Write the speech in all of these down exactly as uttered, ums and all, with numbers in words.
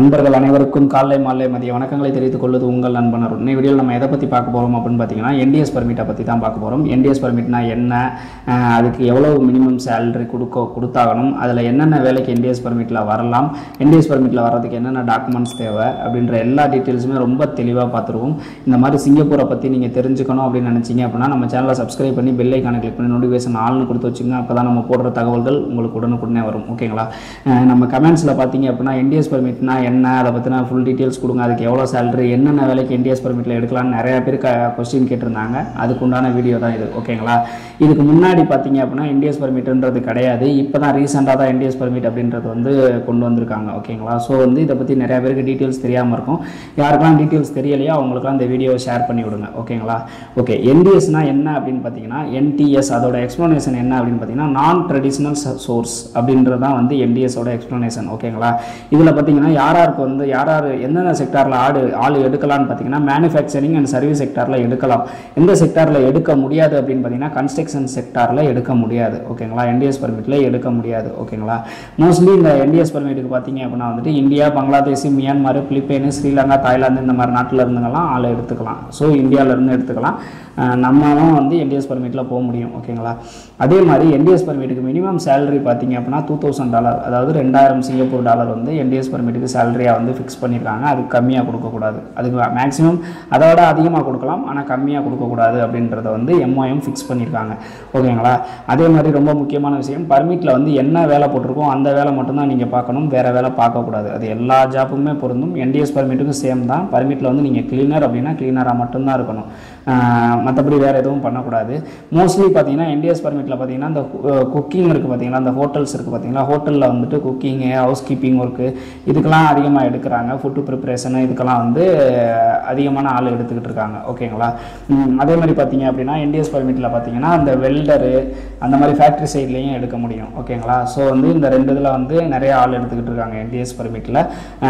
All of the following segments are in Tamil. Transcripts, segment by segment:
நண்பர்கள் அனைவருக்கும் காலை மாலை மதிய வணக்கங்களை தெரிவித்துக் கொள்வது உங்கள் நண்பன் அருண். இந்த வீடியோவில் நம்ம எதை பற்றி பார்க்க போகிறோம் அப்படின்னு பார்த்தீங்கன்னா என்டிஎஸ் பர்மிட்டை பற்றி தான் பார்க்க போகிறோம். என்டிஎஸ் பர்மிட்னா என்ன, அதுக்கு எவ்வளோ மினிமம் சேலரி கொடுக்க கொடுத்தாகணும், அதில் என்னென்ன வேலைக்கு என்டிஎஸ் பர்மிட்டில் வரலாம், என்டிஎஸ் பர்மிட்டில் வர்றதுக்கு என்னென்ன டாக்குமெண்ட்ஸ் தேவை அப்படின்ற எல்லா டீட்டெயில்ஸுமே ரொம்ப தெளிவாக பார்த்துருவோம். இந்த மாதிரி சிங்கப்பூரை பற்றி நீங்கள் தெரிஞ்சுக்கணும் அப்படின்னு நினச்சிங்க அப்படின்னா நம்ம சேனலை சப்ஸ்கிரைப் பண்ணி பெல் ஐக்கானை கிளிக் பண்ணி நோட்டிஃபிகேஷன் ஆல்னு கொடுத்து வச்சுங்க. அப்போ தான் நம்ம போடுற தகவல்கள் உங்களுக்கு உடனுக்குடனே வரும். ஓகேங்களா? நம்ம கமெண்ட்ஸில் பார்த்தீங்க அப்படின்னா என்டிஎஸ் பர்மிட்னா என்ன, அதை பற்றின ஃபுல் டீட்டெயில்ஸ் கொடுங்க, அதுக்கு எவ்வளோ சேலரி, என்னென்ன வேலைக்கு என்டிஎஸ் பர்மிட்டில் எடுக்கலாம்னு நிறைய பேர் க கொஸ்டின் கேட்டிருந்தாங்க. அதுக்கு உண்டான வீடியோ தான் இது. ஓகேங்களா? இதுக்கு முன்னாடி பார்த்தீங்க அப்படின்னா என்டிஎஸ் பர்மிட்ன்றது கிடையாது. இப்போ தான் ரீசெண்டாக தான் என்டிஎஸ் பர்மிட் அப்படின்றது வந்து கொண்டு வந்திருக்காங்க. ஓகேங்களா? ஸோ வந்து இதை பற்றி நிறைய பேருக்கு டீட்டெயில்ஸ் தெரியாமல் இருக்கும். யாருக்கெல்லாம் டீட்டெயில்ஸ் தெரியலையோ அவங்களுக்குலாம் இந்த வீடியோவை ஷேர் பண்ணி விடுங்க. ஓகேங்களா? ஓகே, என்டிஎஸ்னா என்ன அப்படின்னு பார்த்தீங்கன்னா என்டிஎஸ் அதோட எக்ஸ்ப்ளனேஷன் என்ன அப்படின்னு பார்த்தீங்கன்னா நான் ட்ரெடிஷ்னல் சோர்ஸ் அப்படின்றது தான் வந்து என்டிஎஸோட எக்ஸ்ப்ளனேஷன். ஓகேங்களா? இதில் பார்த்தீங்கன்னா யார் யாருக்கு வந்து யார் யார் எந்தெந்த செக்டாரில் ஆடு ஆள் எடுக்கலாம்னு பார்த்தீங்கன்னா மேனுஃபேக்சரிங் அண்ட் சர்வீஸ் செக்டாரில் எடுக்கலாம். எந்த செக்டாரில் எடுக்க முடியாது அப்படின்னு பார்த்தீங்கன்னா கன்ஸ்ட்ரக்ஷன் செக்டாரில் எடுக்க முடியாது. ஓகேங்களா? என்டிஎஸ் பர்மிட்டில் எடுக்க முடியாது. ஓகேங்களா? மோஸ்ட்லி இந்த என்டிஎஸ் பர்மிட்டுக்கு பார்த்தீங்க அப்படின்னா வந்துட்டு India, Bangladesh, Myanmar, Philippine, Sri Lanka, Thailand இந்த மாதிரி நாட்டில் இருந்துங்கெல்லாம் ஆள் எடுத்துக்கலாம். ஸோ இந்தியாவிலேருந்து எடுத்துக்கலாம். நம்மளும் வந்து என்டிஎஸ் பர்மிட்டில் போக முடியும். ஓகேங்களா? அதே மாதிரி என்டிஎஸ் பர்மிட்டுக்கு மினிமம் சேலரி பார்த்தீங்க அப்படின்னா டூ தௌசண்ட் டாலர் அதாவது ரெண்டாயிரம் சிங்கப்பூர் டாலர் வந்து என்டிஎஸ் பர்மிட்டுக்கு சேலரியாக வந்து ஃபிக்ஸ் பண்ணியிருக்காங்க. அது கம்மியாக கொடுக்கக்கூடாது. அதுக்கு மேக்ஸிமம் அதை விட அதிகமாக கொடுக்கலாம், ஆனால் கம்மியாக கொடுக்கக்கூடாது அப்படின்றத வந்து எம்ஓஎம் ஃபிக்ஸ் பண்ணியிருக்காங்க. ஓகேங்களா? அதே மாதிரி ரொம்ப முக்கியமான விஷயம், பர்மிட்டில் வந்து என்ன வேலை போட்டிருக்கோம் அந்த வேலை மட்டும்தான் நீங்கள் பார்க்கணும், வேறு வேலை பார்க்கக்கூடாது. அது எல்லா ஜாப்புமே பொருந்தும். என்டிஎஸ் பர்மிட்டுக்கும் சேம் தான். பர்மிட்டில் வந்து நீங்கள் கிளீனர் அப்படின்னா கிளீனராக மட்டும்தான் இருக்கணும், மற்றபடி வேறு எதுவும் பண்ணக்கூடாது. மோஸ்ட்லி பார்த்தீங்கன்னா என்டிஎஸ் பர்மிட்டில் பார்த்தீங்கன்னா இந்த குக்கிங் இருக்குது பார்த்தீங்களா, அந்த ஹோட்டல்ஸ் இருக்குது பார்த்தீங்களா, ஹோட்டலில் வந்துட்டு குக்கிங்கு, ஹவுஸ் கீப்பிங் ஒர்க்கு இதுக்கெல்லாம் அதிகமாக எடுக்கிறாங்க. ஃபுட்டு ப்ரிப்பரேஷனு இதுக்கெல்லாம் வந்து அதிகமான ஆள் எடுத்துக்கிட்டு இருக்காங்க. ஓகேங்களா? அதே மாதிரி பார்த்தீங்க அப்படின்னா என்டிஎஸ் பர்மிட்டில் பார்த்தீங்கன்னா அந்த வெல்டரு அந்த மாதிரி ஃபேக்ட்ரி சைட்லேயும் எடுக்க முடியும். ஓகேங்களா? ஸோ வந்து இந்த ரெண்டு இதில் வந்து நிறைய ஆள் எடுத்துக்கிட்டு இருக்காங்க என்டிஎஸ் பர்மிட்டில்.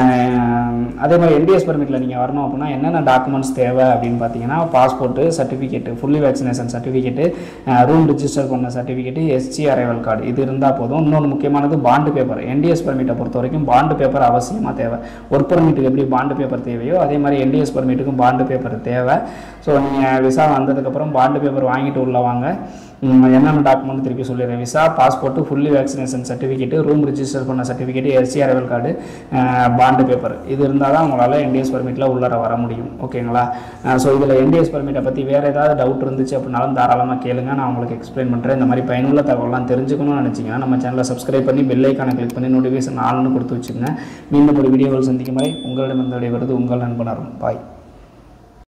அதே மாதிரி என்டிஎஸ் பர்மிட்டில் நீங்கள் வரணும் அப்படின்னா என்னென்ன டாக்குமெண்ட்ஸ் தேவை அப்படின்னு பார்த்தீங்கன்னா passport, certificate, fully vaccination certificate, room register பண்ண சர்டிஃபிகேட்டு, எஸ்ஜி அரைவல் கார்டு இது இருந்தால் போதும். இன்னொன்று முக்கியமானது பாண்டு பேப்பர். என்டிஎஸ் பர்மிட்டை பொறுத்த வரைக்கும் பாண்டு பேப்பர் அவசியமாக தேவை. ஒர்க் பர்மிட்டுக்கு எப்படி பாண்டு பேப்பர் தேவையோ அதே மாதிரி என்டிஎஸ் பர்மிட்டுக்கும் பாண்டு பேப்பர் தேவை. ஸோ நீங்கள் விசா வந்ததுக்கப்புறம் பாண்டு பேப்பர் வாங்கிட்டு உள்ள வாங்க. என்னென்ன டாக்குமெண்ட் திருப்பி சொல்லிடுறேன். Visa, passport, fully vaccination certificate, room register பண்ண certificate, SC arrival card, bond paper இது இருந்தால் தான் உங்களால் என்டிஎஸ் பர்மிட்டில் உள்ளர வர முடியும். ஓகேங்களா? ஸோ இதில் என்டிஎஸ் பர்மிட்டை பற்றி வேறு ஏதாவது டவுட் இருந்துச்சு அப்படின்னாலும் தாராளமாக கேளுங்க, நான் உங்களுக்கு எக்ஸ்பிளைன் பண்ணுறேன். இந்த மாதிரி பயனுள்ள தகவலாம் தெரிஞ்சுக்கணும்னு நினச்சிங்கன்னா நம்ம சேனலை சப்ஸ்கிரைப் பண்ணி பெல் ஐக்கானை கிளிக் பண்ணி நோட்டிஃபிகேஷன் ஆல்னு கொடுத்து வச்சுங்க. மீண்டும் ஒரு வீடியோவில் சந்திக்கும் வரை உங்களிடமிருந்து விடைபெறுவது உங்கள் நண்பன் அருண். பாய்.